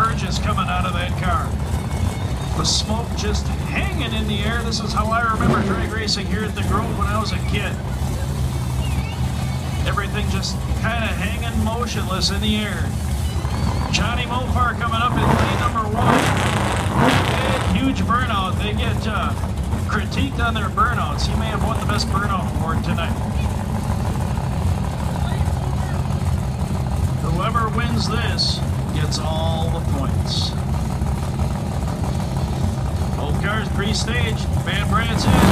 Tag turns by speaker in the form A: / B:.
A: purges coming out of that car. The smoke just hanging in the air. This is how I remember drag racing here at the Grove when I was a kid. Everything just kind of hanging motionless in the air. Johnny Mopar coming up in lane number 1. Huge burnout. They get critiqued on their burnouts. He may have won the best burnout award tonight. Whoever wins this gets all the points. Both cars pre-staged. Van Brandt's in.